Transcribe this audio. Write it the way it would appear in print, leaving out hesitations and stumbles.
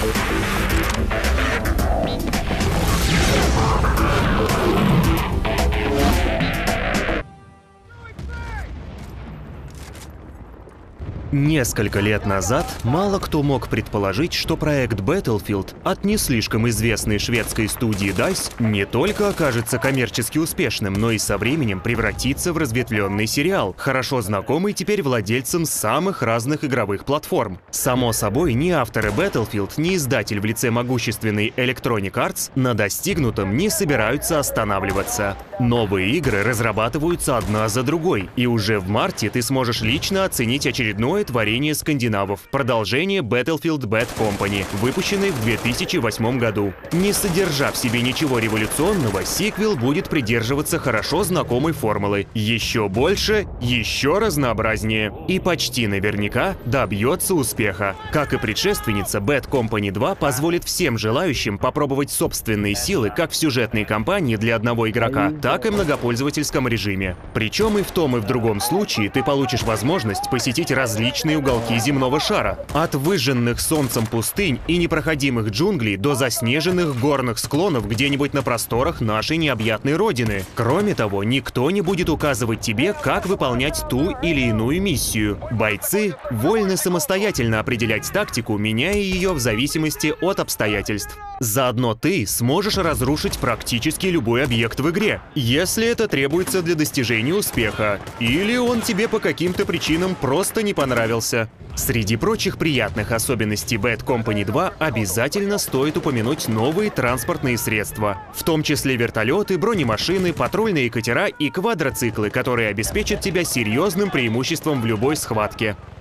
Несколько лет назад мало кто мог предположить, что проект Battlefield от не слишком известной шведской студии DICE не только окажется коммерчески успешным, но и со временем превратится в разветвленный сериал, хорошо знакомый теперь владельцам самых разных игровых платформ. Само собой, ни авторы Battlefield, ни издатель в лице могущественной Electronic Arts на достигнутом не собираются останавливаться. Новые игры разрабатываются одна за другой, и уже в марте ты сможешь лично оценить очередное творение скандинавов, продолжение Battlefield Bad Company, выпущенный в 2008 году. Не содержа в себе ничего революционного, сиквел будет придерживаться хорошо знакомой формулы: еще больше, еще разнообразнее. И почти наверняка добьется успеха. Как и предшественница, Bad Company 2 позволит всем желающим попробовать собственные силы как в сюжетной кампании для одного игрока, так и в многопользовательском режиме. Причем и в том, и в другом случае ты получишь возможность посетить различные уголки земного шара. От выжженных солнцем пустынь и непроходимых джунглей до заснеженных горных склонов где-нибудь на просторах нашей необъятной родины. Кроме того, никто не будет указывать тебе, как выполнять ту или иную миссию. Бойцы вольны самостоятельно определять тактику, меняя ее в зависимости от обстоятельств. Заодно ты сможешь разрушить практически любой объект в игре, если это требуется для достижения успеха, или он тебе по каким-то причинам просто не понравился. Среди прочих приятных особенностей Bad Company 2 обязательно стоит упомянуть новые транспортные средства, в том числе вертолеты, бронемашины, патрульные катера и квадроциклы, которые обеспечат тебя серьезным преимуществом в любой схватке.